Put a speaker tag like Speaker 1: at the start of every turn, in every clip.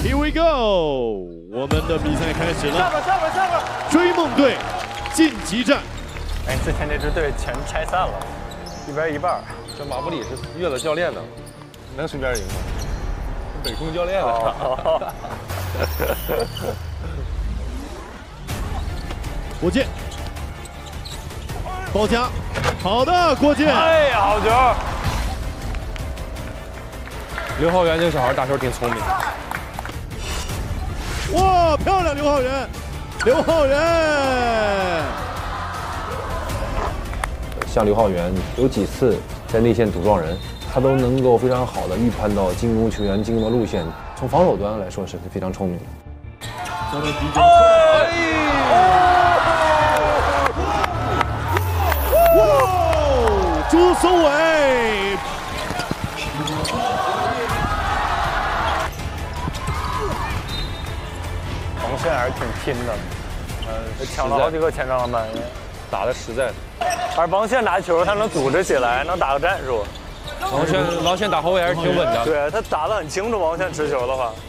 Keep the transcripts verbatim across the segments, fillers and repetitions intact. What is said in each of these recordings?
Speaker 1: Here we go， 我们的比赛开始了。
Speaker 2: 下边下边下边！
Speaker 1: 追梦队晋级战。
Speaker 2: 哎，之前那支队全拆散了，一边一半。
Speaker 3: 这马布里是越了教练的，能随便赢吗？北控教练的。
Speaker 2: 哦、
Speaker 1: 郭健，包夹，好的，郭健。
Speaker 2: 哎呀，好球！
Speaker 3: 刘浩源这个小孩打球挺聪明。
Speaker 1: 哇，漂亮，刘浩源，刘浩源。
Speaker 4: 像刘浩源有几次在内线堵撞人，他都能够非常好的预判到进攻球员进攻的路线，从防守端来说是非常聪明的。
Speaker 1: 哇，朱松伟。
Speaker 2: 防线还是挺拼的，呃，抢了好几个前场篮板，
Speaker 3: 打的实在。
Speaker 2: 而王宪打球，他能组织起来，能打个战术。
Speaker 3: 王宪，王宪打后卫还是挺稳的。
Speaker 2: 对他打得很清楚，王宪持球的话。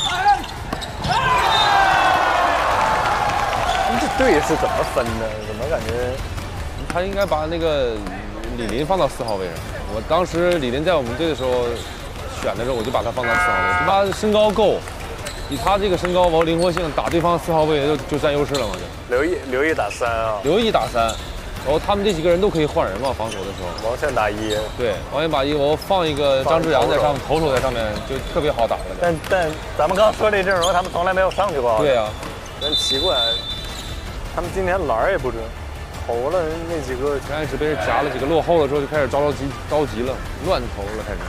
Speaker 2: 这队是怎么分的？怎么感觉？
Speaker 3: 他应该把那个李林放到四号位上。我当时李林在我们队的时候选的时候，我就把他放到四号位，他身高够。以他这个身高和灵活性，打对方四号位就就占优势了嘛？就
Speaker 2: 刘毅，刘毅打三啊，
Speaker 3: 刘毅打三，然后他们这几个人都可以换人嘛，防守的时候。
Speaker 2: 王宪打一，
Speaker 3: 对，王宪打一，我放一个张志阳在上面，投手在上面就特别好打了。
Speaker 2: 但但咱们刚说这阵容，他们从来没有上去过。
Speaker 3: 对呀、啊，
Speaker 2: 真奇怪，他们今年篮也不准，投了那几个，
Speaker 3: 刚开始被人夹了几个落后了之后，就开始着着急着急了，乱投了开始。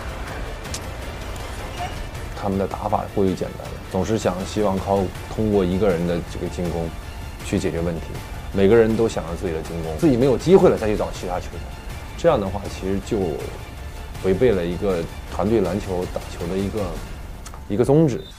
Speaker 4: 他们的打法过于简单了，总是想希望靠通过一个人的这个进攻去解决问题，每个人都想着自己的进攻，自己没有机会了再去找其他球员，这样的话其实就违背了一个团队篮球打球的一个一个宗旨。